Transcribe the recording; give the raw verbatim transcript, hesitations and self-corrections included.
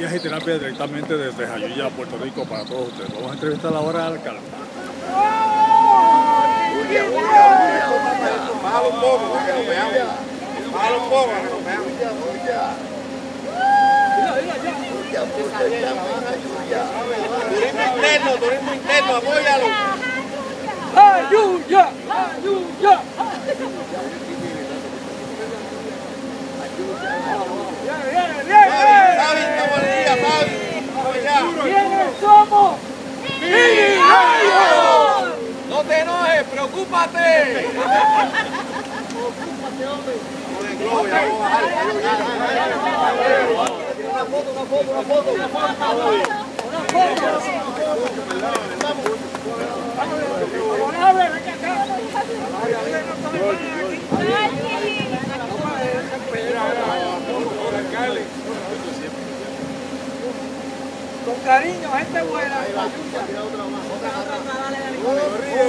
aquí a Agiterapia directamente desde Jayuya, Puerto Rico, para todos ustedes. Vamos a entrevistar ahora al alcalde. Bájalo un poco para que nos veamos. Bájalo un poco para que nos veamos. Turismo interno, turismo interno, apóyalo. ¡Ayuya! ¡Ayuya! Fabi, estamos al día, Fabi. Vamos allá. ¿Quiénes somos? ¡Millonarios! No te enojes, preocúpate. Vamos a bajar. Una foto, una foto, una foto. Una foto. Con cariño, gente buena.